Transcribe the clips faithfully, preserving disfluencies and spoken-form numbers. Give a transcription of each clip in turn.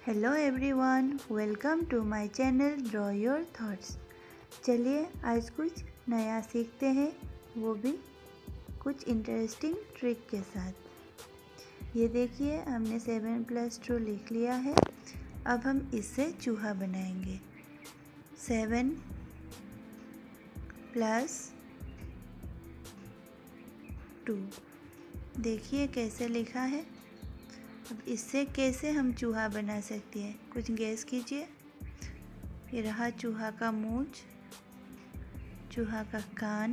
Hello everyone, welcome to my channel draw your thoughts. चलिए आज कुछ नया सीखते हैं, वो भी कुछ इंटरेस्टिंग ट्रिक के साथ। ये देखिए, हमने सेवन प्लस टू लिख लिया है। अब हम इससे चूहा बनाएंगे। सेवन प्लस टू, देखिए कैसे लिखा है। अब इससे कैसे हम चूहा बना सकते हैं, कुछ गैस कीजिए। ये रहा चूहा का मूंछ, चूहा का कान।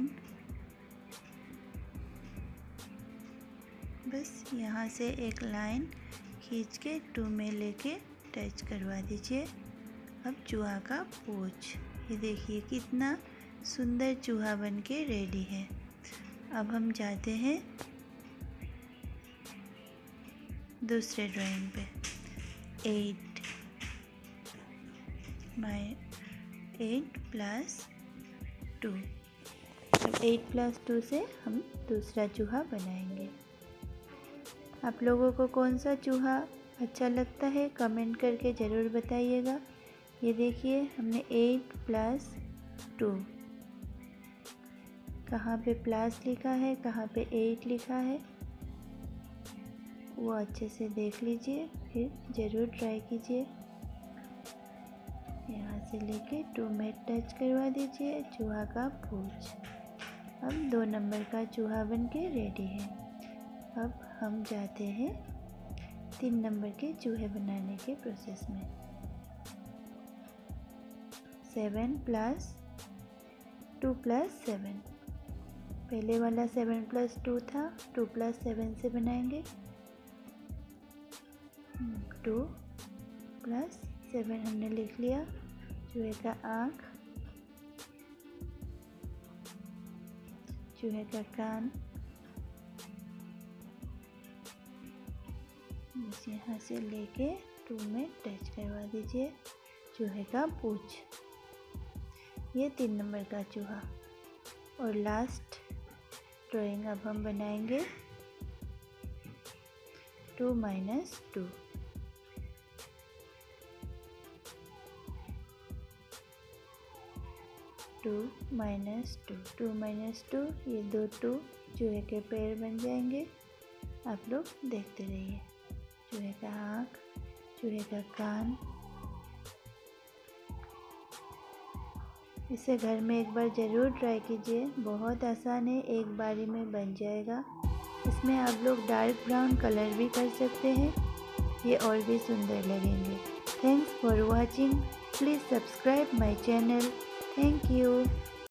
बस यहाँ से एक लाइन खींच के टू में लेके टच करवा दीजिए। अब चूहा का पूंछ, ये देखिए कितना सुंदर चूहा बन के रेडी है। अब हम जाते हैं दूसरे ड्राइंग पे। Eight my eight plus two. अब एट प्लस टू से हम दूसरा चूहा बनाएंगे। आप लोगों को कौन सा चूहा अच्छा लगता है कमेंट करके ज़रूर बताइएगा। ये देखिए, हमने एट प्लस टू, कहाँ पे प्लस लिखा है, कहाँ पे एट लिखा है, वो अच्छे से देख लीजिए, फिर ज़रूर ट्राई कीजिए। यहाँ से लेके टू में टच करवा दीजिए चूहा का पूंछ। अब दो नंबर का चूहा बन के रेडी है। अब हम जाते हैं तीन नंबर के चूहे बनाने के प्रोसेस में। Seven plus two plus seven, पहले वाला सेवन प्लस टू था, टू प्लस सेवन से बनाएंगे। टू प्लस सेवन हमने लिख लिया। चूहे का आँख, चूहे का कान, बस यहाँ से लेके टू में टच करवा दीजिए चूहे का पूंछ। ये तीन नंबर का चूहा। और लास्ट ड्राइंग अब हम बनाएंगे two minus two. Two minus two, two minus two, ये दो टू चूहे के पैर बन जाएंगे। आप लोग देखते रहिए। चूहे का आँख, चूहे का कान। इसे घर में एक बार ज़रूर ट्राई कीजिए, बहुत आसान है, एक बारी में बन जाएगा। इसमें आप लोग डार्क ब्राउन कलर भी कर सकते हैं, ये और भी सुंदर लगेंगे। Thanks for watching, please subscribe my channel. Thank you.